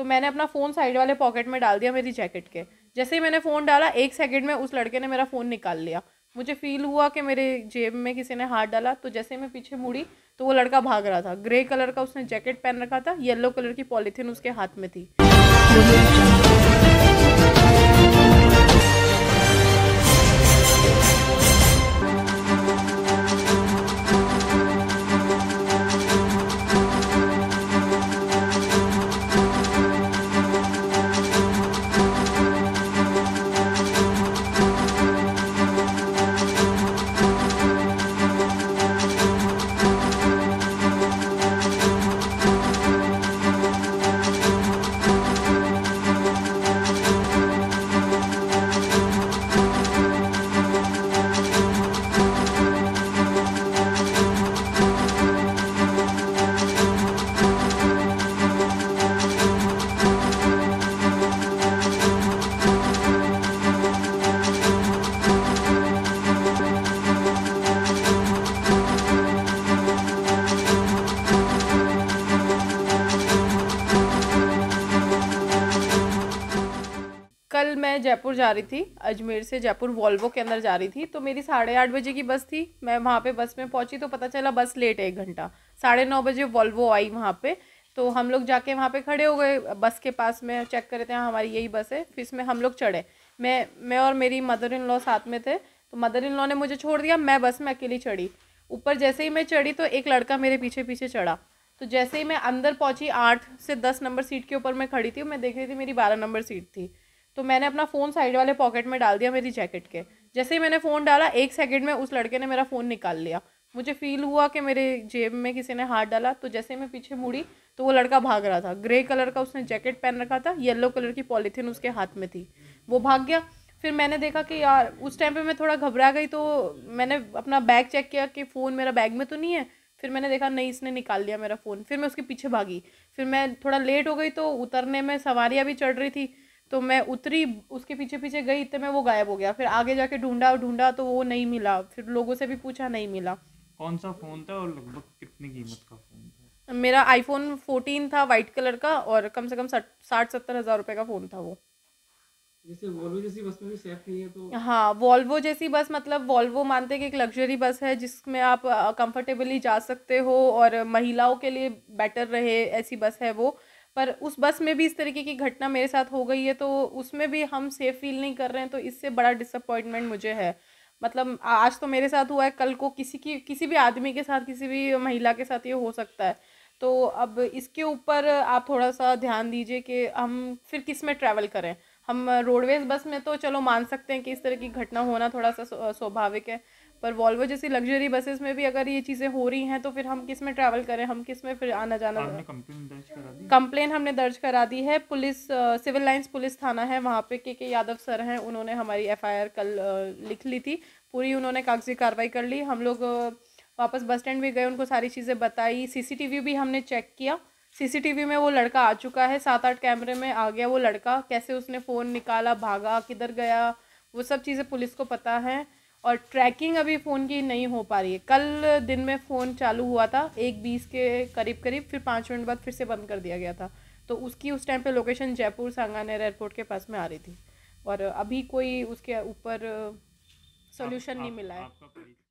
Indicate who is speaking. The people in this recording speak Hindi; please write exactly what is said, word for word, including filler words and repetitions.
Speaker 1: तो मैंने अपना फ़ोन साइड वाले पॉकेट में डाल दिया मेरी जैकेट के। जैसे ही मैंने फ़ोन डाला एक सेकंड में उस लड़के ने मेरा फ़ोन निकाल लिया। मुझे फ़ील हुआ कि मेरे जेब में किसी ने हाथ डाला, तो जैसे ही मैं पीछे मुड़ी तो वो लड़का भाग रहा था। ग्रे कलर का उसने जैकेट पहन रखा था, येलो कलर की पॉलीथीन उसके हाथ में थी। कल मैं जयपुर जा रही थी, अजमेर से जयपुर वॉल्वो के अंदर जा रही थी। तो मेरी साढ़े आठ बजे की बस थी। मैं वहाँ पे बस में पहुँची तो पता चला बस लेट है एक घंटा। साढ़े नौ बजे वॉल्वो आई वहाँ पे। तो हम लोग जाके वहाँ पे खड़े हो गए बस के पास में, चेक करे थे हाँ हमारी यही बस है। फिर इसमें हम लोग चढ़े, मैं मैं और मेरी मदर इन लॉ साथ में थे। तो मदर इन लॉ ने मुझे छोड़ दिया, मैं बस में अकेली चढ़ी। ऊपर जैसे ही मैं चढ़ी तो एक लड़का मेरे पीछे पीछे चढ़ा। तो जैसे ही मैं अंदर पहुँची, आठ से दस नंबर सीट के ऊपर मैं खड़ी थी, मैं देख रही थी मेरी बारह नंबर सीट थी। तो मैंने अपना फ़ोन साइड वाले पॉकेट में डाल दिया मेरी जैकेट के। जैसे ही मैंने फ़ोन डाला एक सेकंड में उस लड़के ने मेरा फ़ोन निकाल लिया। मुझे फ़ील हुआ कि मेरे जेब में किसी ने हाथ डाला, तो जैसे ही मैं पीछे मुड़ी तो वो लड़का भाग रहा था। ग्रे कलर का उसने जैकेट पहन रखा था, येलो कलर की पॉलीथीन उसके हाथ में थी। वो भाग गया। फिर मैंने देखा कि यार उस टाइम पे मैं थोड़ा घबरा गई, तो मैंने अपना बैग चेक किया कि फ़ोन मेरा बैग में तो नहीं है। फिर मैंने देखा नहीं, इसने निकाल लिया मेरा फ़ोन। फिर मैं उसके पीछे भागी। फिर मैं थोड़ा लेट हो गई, तो उतरने में सवारियाँ भी चढ़ रही थी। तो मैं उतरी, उसके पीछे पीछे गई, इतने में वो गायब हो गया। फिर आगे जाके ढूंढा ढूंढा तो वो नहीं मिला। फिर लोगों से भी पूछा, नहीं मिला।
Speaker 2: कौन सा फोन था और लगभग कितनी कीमत का फोन था?
Speaker 1: मेरा आईफोन फोर्टीन था वाइट कलर का, और कम से कम साठ सत्तर हज़ार रुपये का फ़ोन था वो।
Speaker 3: जैसे वॉल्वो जैसी बस में भी सेफ नहीं है तो?
Speaker 1: हाँ, वॉल्वो जैसी बस मतलब वॉल्वो मानते हैं कि एक लग्जरी बस है जिसमें आप कंफर्टेबली जा सकते हो और महिलाओं के लिए बेटर रहे, ऐसी बस है वो। पर उस बस में भी इस तरीके की घटना मेरे साथ हो गई है, तो उसमें भी हम सेफ फील नहीं कर रहे हैं। तो इससे बड़ा डिसअपॉइंटमेंट मुझे है। मतलब आज तो मेरे साथ हुआ है, कल को किसी की किसी भी आदमी के साथ, किसी भी महिला के साथ ये हो सकता है। तो अब इसके ऊपर आप थोड़ा सा ध्यान दीजिए कि हम फिर किस में ट्रैवल करें। हम रोडवेज बस में तो चलो मान सकते हैं कि इस तरह की घटना होना थोड़ा सा स्वाभाविक है। पर वॉल्वो जैसी लग्जरी बसेस में भी अगर ये चीज़ें हो रही हैं तो फिर हम किस में ट्रैवल करें, हम किस में फिर आना जाना।
Speaker 2: आपने कंप्लेंट दर्ज करा दी?
Speaker 1: कंप्लेन हमने दर्ज करा दी है। पुलिस, सिविल लाइंस पुलिस थाना है वहाँ पे, के के यादव सर हैं, उन्होंने हमारी एफ आई आर कल अ, लिख ली थी। पूरी उन्होंने कागजी कार्रवाई कर ली। हम लोग अ, वापस बस स्टैंड भी गए, उनको सारी चीज़ें बताई। सीसीटीवी भी हमने चेक किया। सीसीटीवी में वो लड़का आ चुका है, सात आठ कैमरे में आ गया वो लड़का। कैसे उसने फ़ोन निकाला, भागा, किधर गया, वो सब चीज़ें पुलिस को पता है। और ट्रैकिंग अभी फ़ोन की नहीं हो पा रही है। कल दिन में फ़ोन चालू हुआ था एक बीस के करीब करीब, फिर पाँच मिनट बाद फिर से बंद कर दिया गया था। तो उसकी उस टाइम पे लोकेशन जयपुर सांगानेर एयरपोर्ट के पास में आ रही थी, और अभी कोई उसके ऊपर
Speaker 2: आप,
Speaker 1: सोल्यूशन नहीं
Speaker 2: आप,
Speaker 1: मिला है।
Speaker 2: आपका